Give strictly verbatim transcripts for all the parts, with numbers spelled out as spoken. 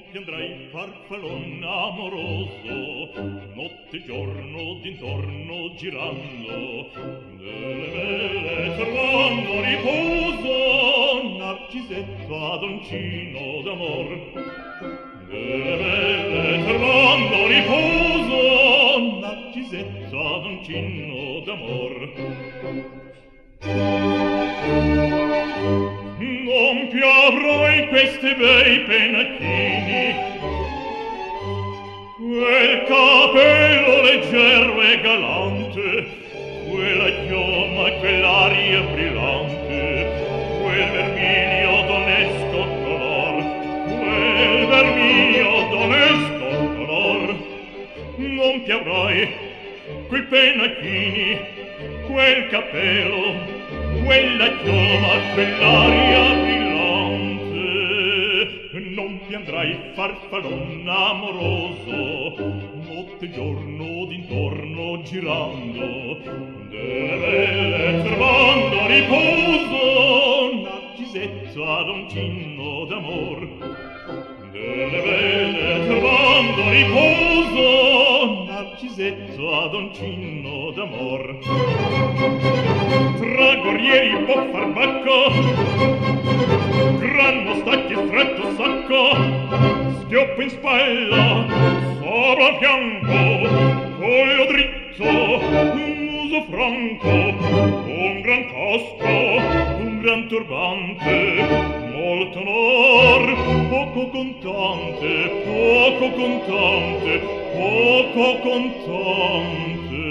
piangrai farfallon amoroso, notte e giorno d'intorno girando, nelle vele trovando riposo, Narcisetto adoncino d'amor. Nelle vele trovando riposo, Narcisetto adoncino d'amor. Non più avrò in questi bei pennacchini quel capello leggero e galante, quella chioma e quell'aria brillante, quel vermiglio d'onesto color, quel vermiglio d'onesto color. Non più avrai quei pennacchini, quel capello, quella chioma, quell'aria brillante. Non piangrai farfallon amoroso, notte e giorno d'intorno girando, delle vele trovando riposo, Narcisetto adoncino d'amor. Delle vele trovando riposo, Narcisetto adoncino d'amor. Tra guerrieri può far bacco, gran mostacchi stretto sacco, schioppo in spalla, sopra al fianco, collo dritto, muso franco, un gran casco, un gran turbante, molto onor, poco contante, poco contante, poco contante.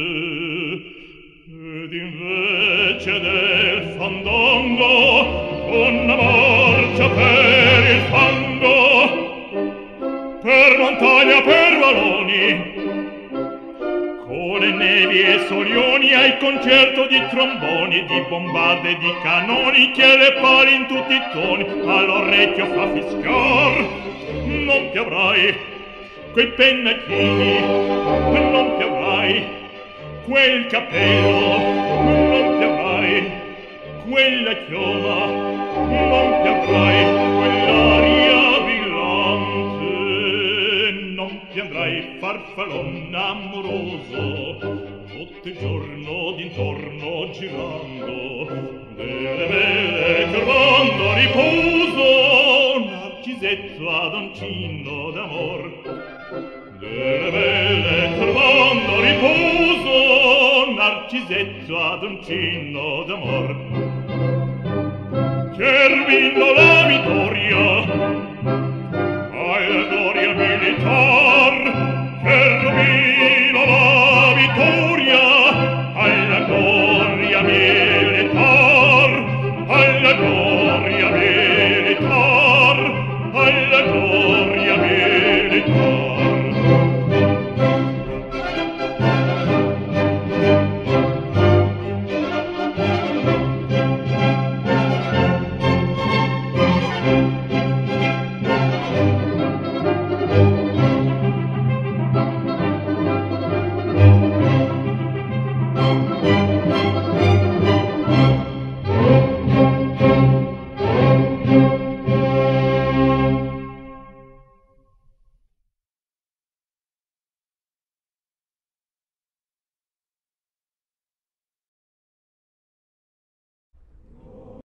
Ed invece del fandango, una marcia per il fango, per montagna, per valloni, con le nevi e solioni, ai concerto di tromboni, di bombarde e di canoni, che le pali in tutti i toni all'orecchio fa fischiar. Non più avrai quei pennacchini, non più avrai quel capello, non più avrai quella chioma, non più avrai quell'aria brillante. Non più andrai farfallon amoroso, notte e giorno d'intorno girando, delle vele trovando riposo, Narcisetto adoncino d'amor. Delle vele trovando riposo, Narcisetto adoncino d'amor. Cervino la vittoria,